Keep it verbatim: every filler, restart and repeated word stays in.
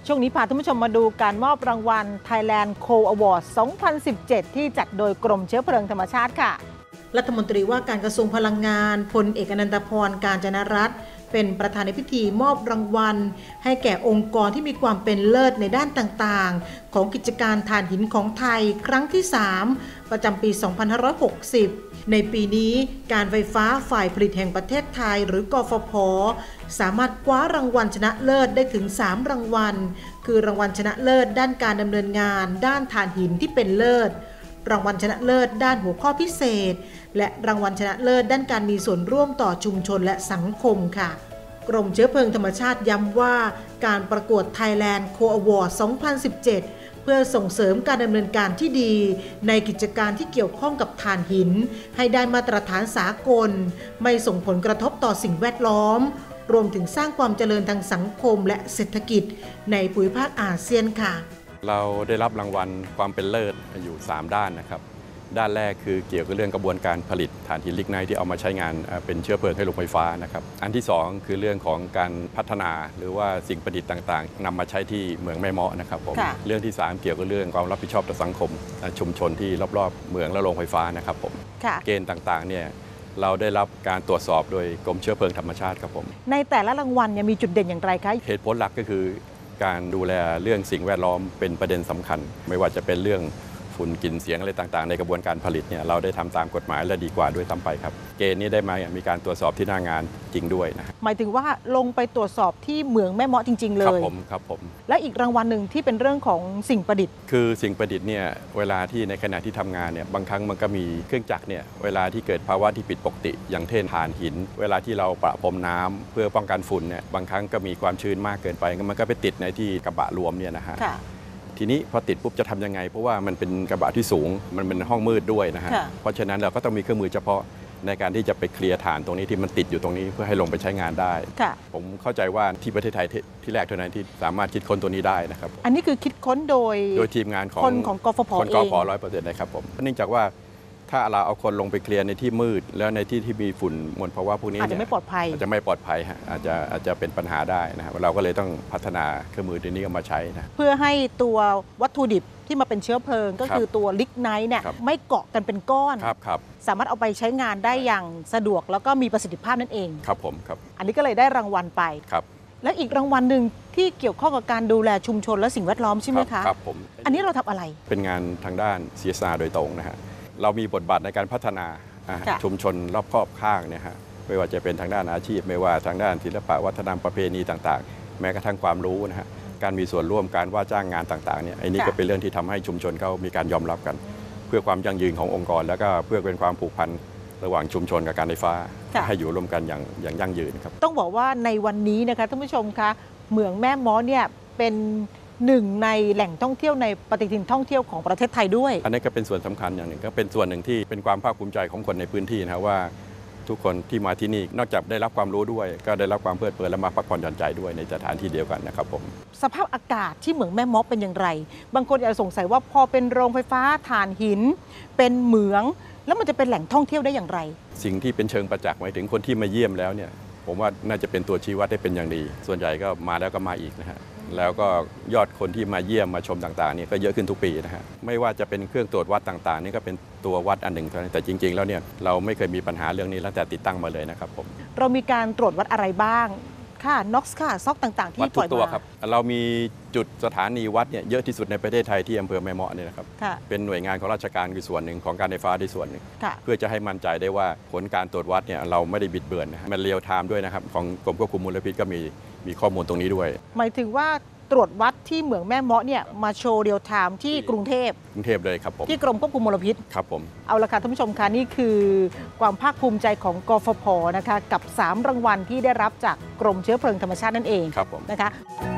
ช่วงนี้พาท่านผู้ชมมาดูการมอบรางวัล Thailand Coal Award สองพันสิบเจ็ด ที่จัดโดยกรมเชื้อเพลิงธรรมชาติค่ะรัฐมนตรีว่าการกระทรวงพลังงานพลเอกอนันตพร กาญจนรัตน์เป็นประธานในพิธีมอบรางวัลให้แก่องค์กรที่มีความเป็นเลิศในด้านต่างๆของกิจการถ่านหินของไทยครั้งที่ สาม ประจำปี สองพันห้าร้อยหกสิบ ในปีนี้การไฟฟ้าฝ่ายผลิตแห่งประเทศไทยหรือกฟผ.สามารถคว้ารางวัลชนะเลิศได้ถึง สาม รางวัลคือรางวัลชนะเลิศด้านการดำเนินงานด้านถ่านหินที่เป็นเลิศรางวัลชนะเลิศด้านหัวข้อพิเศษและรางวัลชนะเลิศด้านการมีส่วนร่วมต่อชุมชนและสังคมค่ะกรมเชื้อเพลิงธรรมชาติย้ำว่าการประกวด Thailand Coal Award สองพันสิบเจ็ด เพื่อส่งเสริมการดำเนินการที่ดีในกิจการที่เกี่ยวข้องกับถ่านหินให้ได้มาตรฐานสากลไม่ส่งผลกระทบต่อสิ่งแวดล้อมรวมถึงสร้างความเจริญทางสังคมและเศรษฐกิจในภูมิภาคอาเซียนค่ะเราได้รับรางวัลความเป็นเลิศอยู่สามด้านนะครับด้านแรกคือเกี่ยวกับเรื่องกระบวนการผลิตถ่านหินลิกไนท์ที่เอามาใช้งานเป็นเชื้อเพลิงให้โรงไฟฟ้านะครับอันที่สองคือเรื่องของการพัฒนาหรือว่าสิ่งประดิษฐ์ต่างๆนำมาใช้ที่เมืองแม่เมาะนะครับผมเรื่องที่สามเกี่ยวกับเรื่องความรับผิดชอบต่อสังคมชุมชนที่รอบๆเมืองและโรงไฟฟ้านะครับผมเกณฑ์ต่างๆเนี่ยเราได้รับการตรวจสอบโดยกรมเชื้อเพลิงธรรมชาติครับผมในแต่ละรางวัลมีจุดเด่นอย่างไรคะเหตุผลหลักก็คือการดูแลเรื่องสิ่งแวดล้อมเป็นประเด็นสำคัญไม่ว่าจะเป็นเรื่องฝุ่นกลิ่นเสียงอะไรต่างๆในกระบวนการผลิตเนี่ยเราได้ทำตามกฎหมายและดีกว่าด้วยซ้ำไปครับเกณฑ์นี้ได้มามีการตรวจสอบที่หน้างานจริงด้วยนะหมายถึงว่าลงไปตรวจสอบที่เหมืองแม่เมาะจริงๆเลยครับผมครับผมและอีกรางวัลหนึ่งที่เป็นเรื่องของสิ่งประดิษฐ์คือสิ่งประดิษฐ์เนี่ยเวลาที่ในขณะที่ทำงานเนี่ยบางครั้งมันก็มีเครื่องจักรเนี่ยเวลาที่เกิดภาวะที่ผิดปกติอย่างเช่นถ่านหินเวลาที่เราประพรมน้ำเพื่อป้องกันฝุ่นเนี่ยบางครั้งก็มีความชื้นมากเกินไปมันก็ไปติดในที่กระบะรวมเนี่ยนะฮะทีนี้พอติดปุ๊บจะทำยังไงเพราะว่ามันเป็นกระบะที่สูงมันเป็นห้องมืดด้วยนะฮะเพราะฉะนั้นเราก็ต้องมีเครื่องมือเฉพาะในการที่จะไปเคลียร์ฐานตรงนี้ที่มันติดอยู่ตรงนี้เพื่อให้ลงไปใช้งานได้ผมเข้าใจว่าที่ประเทศไทยที่แรกเท่านั้นที่สามารถคิดค้นตัวนี้ได้นะครับอันนี้คือคิดค้นโดยโดยทีมงานของคนของกฟผ. คนกฟผ.ร้อยเปอร์เซ็นต์นะครับผมเนื่องจากว่าถ้าเราเอาคนลงไปเคลียร์ในที่มืดแล้วในที่ที่มีฝุ่นมลภาวะพวกนี้อาจจะไม่ปลอดภัยอาจจะไม่ปลอดภัยฮะอาจจะอาจจะเป็นปัญหาได้นะครับเราก็เลยต้องพัฒนาเครื่องมือตัวนี้มาใช้นะเพื่อให้ตัววัตถุดิบที่มาเป็นเชื้อเพลิงก็คือตัวลิกไนท์เนี่ยไม่เกาะกันเป็นก้อนสามารถเอาไปใช้งานได้อย่างสะดวกแล้วก็มีประสิทธิภาพนั่นเองครับผมครับอันนี้ก็เลยได้รางวัลไปครับและอีกรางวัลหนึ่งที่เกี่ยวข้องกับการดูแลชุมชนและสิ่งแวดล้อมใช่ไหมคะครับผมอันนี้เราทำอะไรเป็นงานทางด้าน ซี เอส อาร์ โดยตรงนะฮะเรามีบทบาทในการพัฒนาชุมชนรอบครอบข้างเนี่ยฮะไม่ว่าจะเป็นทางด้านอาชีพไม่ว่าทางด้านศิลปะวัฒนธรรมประเพณีต่างๆแม้กระทั่งความรู้นะฮะการมีส่วนร่วมการว่าจ้างงานต่างๆเนี่ยไอ้นี่ก็เป็นเรื่องที่ทำให้ชุมชนเขามีการยอมรับกันเพื่อความยั่งยืนขององค์กรแล้วก็เพื่อเป็นความผูกพันระหว่างชุมชนกับการไฟฟ้าให้อยู่ร่วมกันอย่างอย่างยั่งยืนครับต้องบอกว่าในวันนี้นะคะท่านผู้ชมคะเหมืองแม่เมาะเนี่ยเป็นหนึ่งในแหล่งท่องเที่ยวในปฏิทินท่องเที่ยวของประเทศไทยด้วยอันนี้ก็เป็นส่วนสำคัญอย่างหนึ่งก็เป็นส่วนหนึ่งที่เป็นความภาคภูมิใจของคนในพื้นที่นะว่าทุกคนที่มาที่นี่นอกจากได้รับความรู้ด้วยก็ได้รับความเพลิดเพลินและมาพักผ่อนหย่อนใจด้วยในสถานที่เดียวกันนะครับผมสภาพอากาศที่เหมืองแม่เมาะเป็นอย่างไรบางคนอาจจะสงสัยว่าพอเป็นโรงไฟฟ้าถ่านหินเป็นเหมืองแล้วมันจะเป็นแหล่งท่องเที่ยวได้อย่างไรสิ่งที่เป็นเชิงประจักษ์หมายถึงคนที่มาเยี่ยมแล้วเนี่ยผมว่าน่าจะเป็นตัวชี้วัดได้เป็นอย่างดีส่วนใหญ่ก็มาแล้วก็มาอีกนะฮะแล้วก็ยอดคนที่มาเยี่ยมมาชมต่างๆนี่ก็เยอะขึ้นทุกปีนะฮะไม่ว่าจะเป็นเครื่องตรวจวัดต่างๆนี่ก็เป็นตัววัดอันหนึ่งแต่จริงๆแล้วเนี่ยเราไม่เคยมีปัญหาเรื่องนี้ตั้งแต่ติดตั้งมาเลยนะครับผมเรามีการตรวจวัดอะไรบ้างค่าน็อกซ์ค่าซอกต่างๆที่ปล่อยมาวัดทุกตัวครับเรามีจุดสถานีวัดเนี่ยเยอะที่สุดในประเทศไทยที่อำเภอแม่เมาะเนี่ยนะครับเป็นหน่วยงานของราชการคือส่วนหนึ่งของการไฟฟ้าด้วยส่วนหนึ่งเพื่อจะให้มั่นใจได้ว่าผลการตรวจวัดเนี่ยเราไม่ได้บิดเบือนนะมันเรียลไทม์ด้วยนะครับของกรมควบคุมมลพิษก็มีมีข้อมูลตรงนี้ด้วยหมายถึงว่าตรวจวัดที่เหมืองแม่เมาะเนี่ยมาโชว์เรียลไทม์ที่กรุงเทพกรุงเทพเลยครับผมที่กรมควบคุมมลพิษครับผมเอาละค่ะท่านผู้ชมคะนี่คือความภาคภูมิใจของกฟผ.นะคะกับสามรางวัลที่ได้รับจากกรมเชื้อเพลิงธรรมชาตินั่นเองครับผมนะคะ